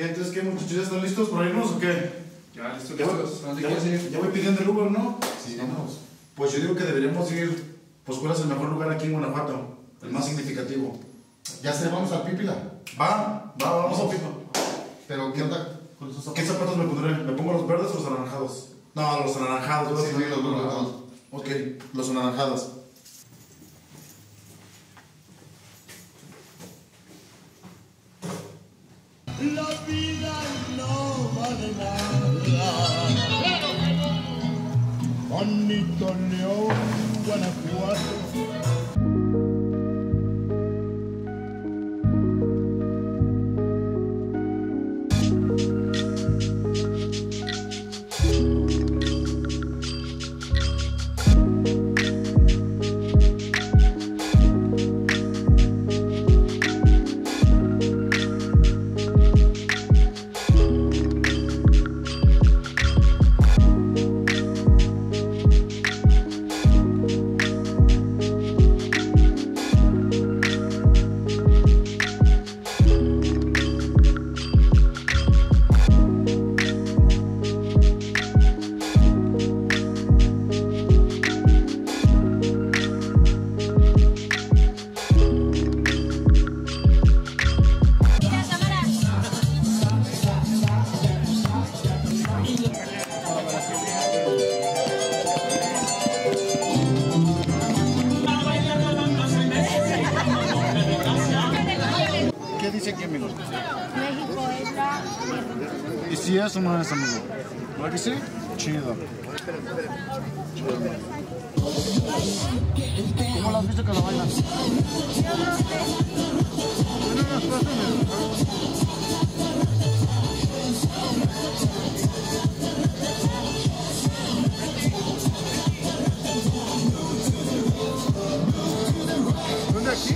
¿Qué? Entonces, ¿qué, muchachos? ¿Ya están listos para irnos o qué? Ya, listos. Ya voy pidiendo el Uber, ¿no? Sí, vamos. Pues yo digo que deberíamos ir, pues ¿cuál es el mejor lugar aquí en Guanajuato? El más significativo. Ya sé, vamos al Pípila. Vamos al Pípila. Pero, ¿qué onda con esos zapatos? ¿Qué zapatos me pondré? ¿Me pongo los verdes o los anaranjados? No, los anaranjados. Sí, los anaranjados. Ok, los anaranjados. La vida no vale nada. Bonito León, Guanajuato. ¿Qué dice aquí, amigo? México es la... ¿Y si es o no es, amigo? ¿Verdad que sí? Chido. ¿Cómo lo has visto que lo bailan? ¿Dónde aquí?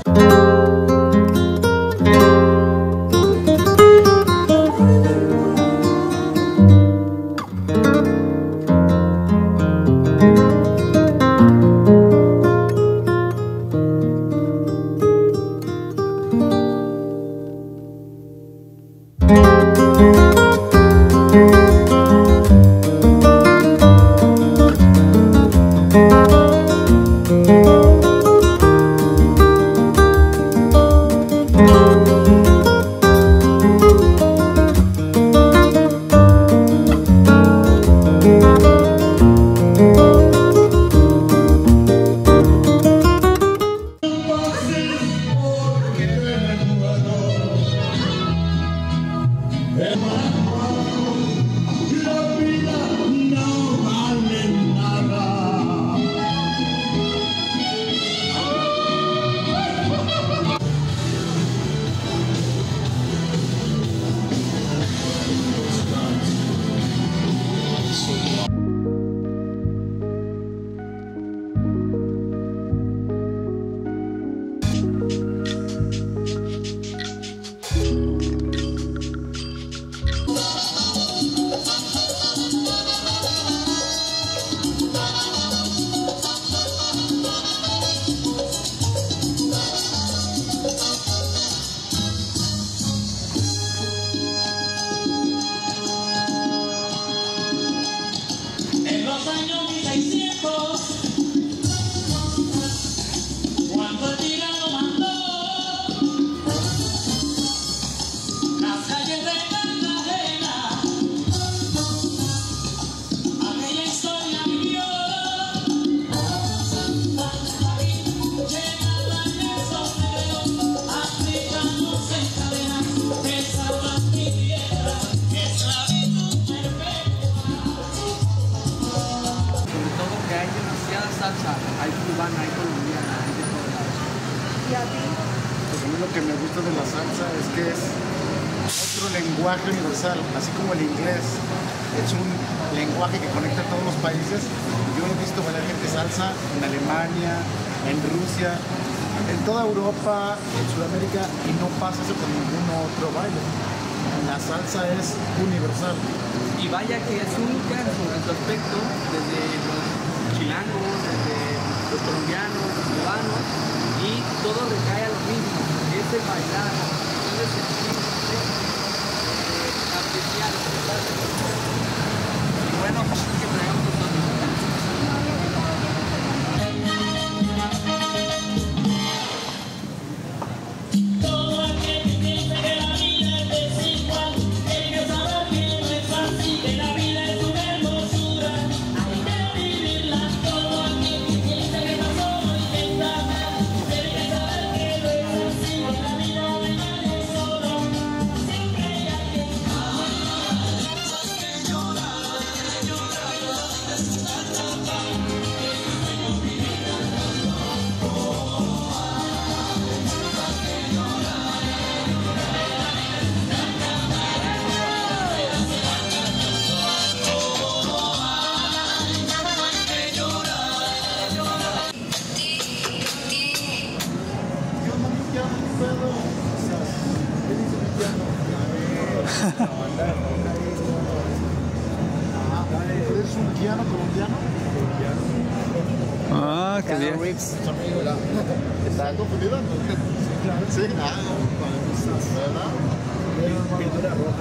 En los años 1600, cuando el tirano mandó las calles de Cartagena, aquella historia vivió. Llegaban esos negros africanos en cadenas, besaban mi tierra, esclavitud perfecta. Sobre todo que hay demasiada salsa, hay cubana, hay colombiana, hay de todos lados. ¿Y a ti? Pues a mí lo que me gusta de la salsa es que es otro lenguaje universal, así como el inglés es un lenguaje que conecta a todos los países. Yo he visto bailar gente salsa en Alemania, en Rusia, en toda Europa, en Sudamérica, y no pasa eso con ningún otro baile. La salsa es universal. Y vaya que es única en su aspecto, desde los chilangos, desde los colombianos, los cubanos, y todo recae a lo mismo, es el bailar, es el sentir. ¿Eres un guiano colombiano? Ah, qué bien. ¿Está confundido? Sí, ¿verdad? Pintura roja.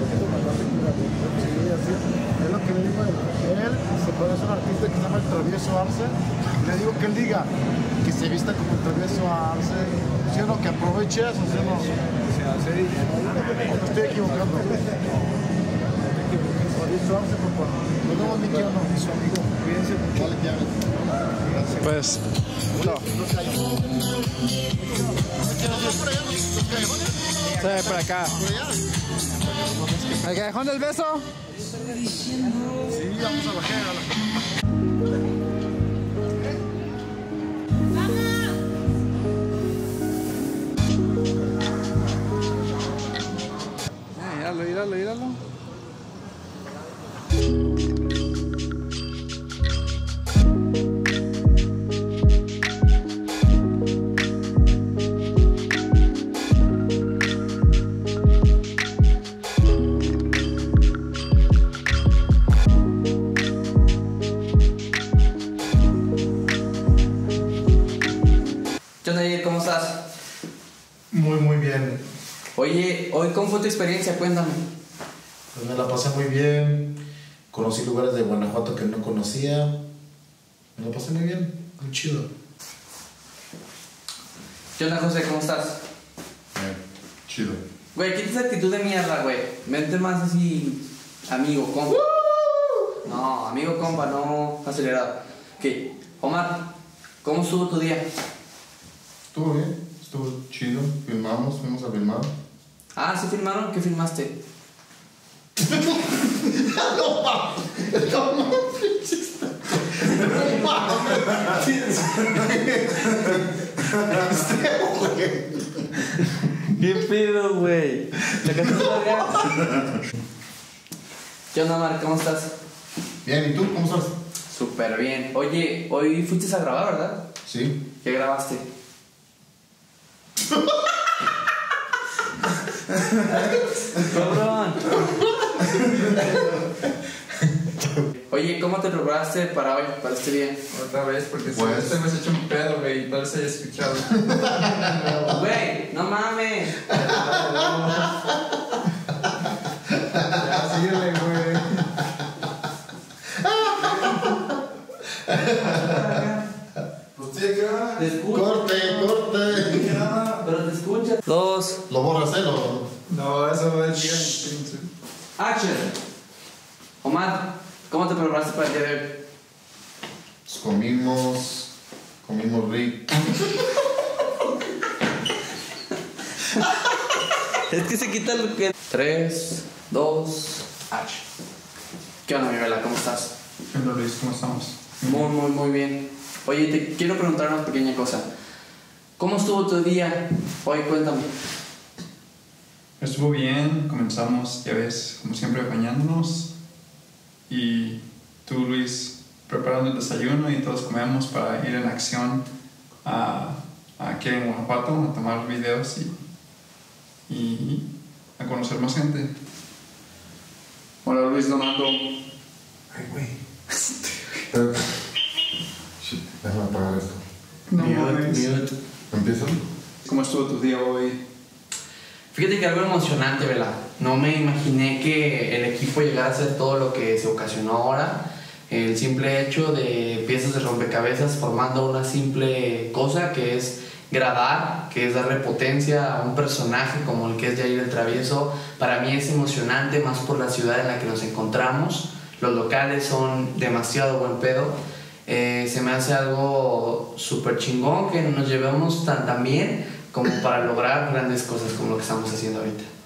Es lo que le digo a él. Él se parece a un artista que se llama el Travieso Arce. Le digo que él diga que se vista como el Travieso Arce. ¿Sí o no? Que aproveche eso, ¿sí o no? ¿O me estoy equivocando? Travieso Arce, por favor. Nos vemos, mi tío, no. Su amigo. Cuídense mucho. Pues, no. Sí, por acá. ¿El callejón del beso? Sí, vamos a bajar. Míralo. ¿Qué onda, Jair? ¿Cómo estás? Muy bien. Oye, hoy, ¿cómo fue tu experiencia? Cuéntame. Pues me la pasé muy bien. Conocí lugares de Guanajuato que no conocía. Me la pasé muy bien. Muy chido. ¿Qué onda, José? ¿Cómo estás? Chido. Güey, quita esa actitud de mierda, güey. Vente más así, amigo, compa. No, amigo, compa, no acelerado. Ok, Omar, ¿cómo estuvo tu día? Estuvo bien. Estuvo chido. Fuimos a filmar. Ah, ¿sí filmaron? ¿Qué filmaste? ¿Qué pedo, güey? ¿Qué onda, Omar? ¿Cómo estás? Bien, ¿y tú? ¿Cómo estás? Súper bien. Oye, hoy fuiste a grabar, ¿verdad? Sí. ¿Qué grabaste? ¡Cabrón! Oye, ¿cómo te preparaste para hoy, para este día? Otra vez, porque Pues- si te hemos hecho un pedo, güey, y tal vez hayas escuchado. Güey, no mames. Ya, síguele, güey. Te escucho. Corte. Pero te escuchas. Dos. Lo borras, ¿lo? No, eso es bien. Action. Omar, ¿cómo te preparaste para el día de hoy? Pues comimos rico. Es que se quita lo que... 3, 2, action. ¿Qué onda, mi Vela? ¿Cómo estás? ¿Qué onda, Luis? ¿Cómo estamos? Muy bien. Oye, te quiero preguntar una pequeña cosa. ¿Cómo estuvo tu día? Hoy, cuéntame. Estuvo bien, comenzamos, ya ves, como siempre, bañándonos. Y tú, Luis, preparando el desayuno y todos comemos para ir en acción aquí en Guanajuato a tomar videos y a conocer más gente. Hola, Luis Donaldo. Ay, güey. Shit, déjame apagar esto. No mames. ¿Empieza? ¿Cómo estuvo tu día hoy? Fíjate que algo emocionante, ¿verdad? No me imaginé que el equipo llegara a hacer todo lo que se ocasionó ahora. El simple hecho de piezas de rompecabezas formando una simple cosa que es grabar, que es darle potencia a un personaje como el que es Jair el Travieso. Para mí es emocionante, más por la ciudad en la que nos encontramos. Los locales son demasiado buen pedo. Se me hace algo súper chingón que nos llevemos tan bien como para lograr grandes cosas como lo que estamos haciendo ahorita.